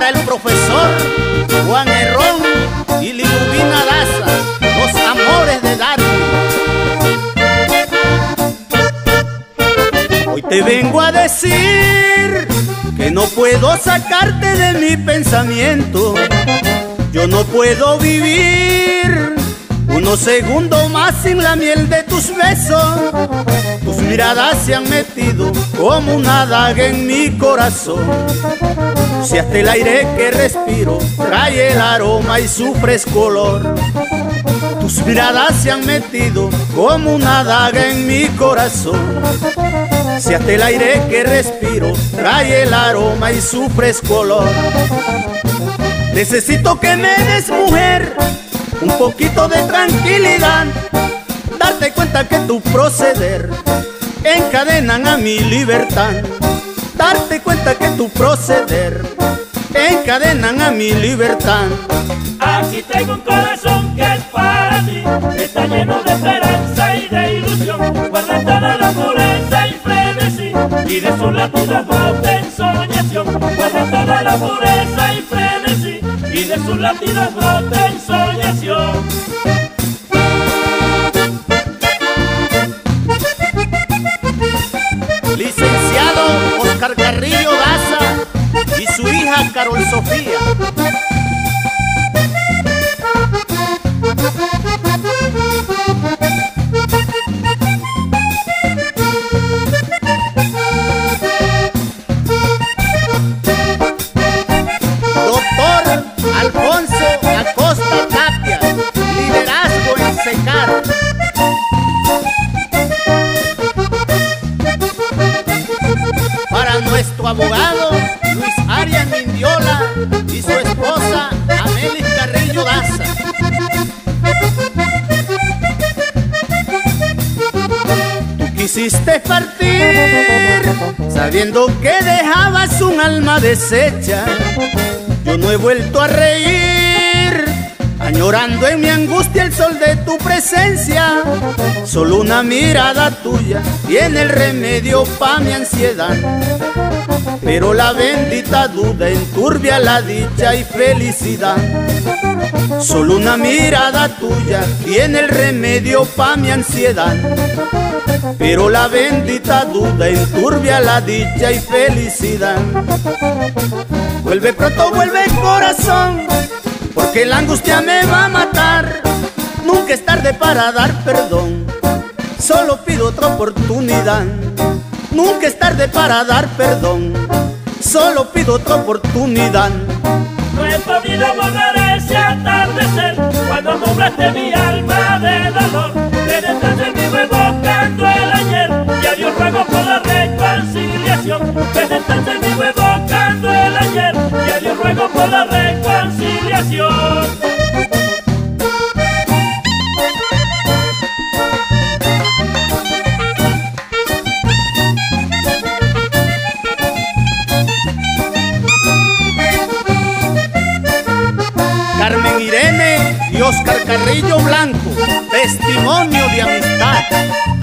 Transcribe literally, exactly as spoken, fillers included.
para el profesor Juan Herrón y Liduvina Daza, los amores de Darwin. Hoy te vengo a decir que no puedo sacarte de mi pensamiento. Yo no puedo vivir unos segundos más sin la miel de tus besos. Tus miradas se han metido como una daga en mi corazón. Si hasta el aire que respiro trae el aroma y su fresco olor. Tus miradas se han metido como una daga en mi corazón. Si hasta el aire que respiro trae el aroma y su fresco olor. Necesito que me des, mujer, un poquito de tranquilidad. Darte cuenta que tu proceder encadenan a mi libertad. Darte cuenta que tu proceder encadenan a mi libertad. Aquí tengo un corazón que es para ti, está lleno de esperanza y de ilusión. Guarda toda la pureza y frenesí, y de sus latidos brota ensoñación. Guarda toda la pureza y frenesí, y de sus latidos brota ensoñación. Licenciado Oscar Carrillo Daza y su hija Carol Sofía. Doctor Alfonso Acosta Tapia, liderazgo en SECAR. Para nuestro abogado Luis Arias Mindiola y su esposa Amelis Carrillo Daza. Tú quisiste partir sabiendo que dejabas un alma deshecha. Yo no he vuelto a reír, añorando en mi angustia el sol de tu presencia. Solo una mirada tuya tiene el remedio pa' mi ansiedad. Pero la bendita duda enturbia la dicha y felicidad. Solo una mirada tuya tiene el remedio pa' mi ansiedad. Pero la bendita duda enturbia la dicha y felicidad. Vuelve pronto, vuelve corazón, porque la angustia me va a matar. Nunca es tarde para dar perdón, solo pido otra oportunidad. Nunca es tarde para dar perdón, solo pido otra oportunidad. No he podido borrar ese atardecer cuando nublaste mi alma de dolor. Desde entonces vivo evocando el ayer y a Dios ruego por la reconciliación. Desde entonces vivo evocando el ayer y a Dios ruego por la reconciliación. Carmen Irene y Oscar Carrillo Blanco, testimonio de amistad.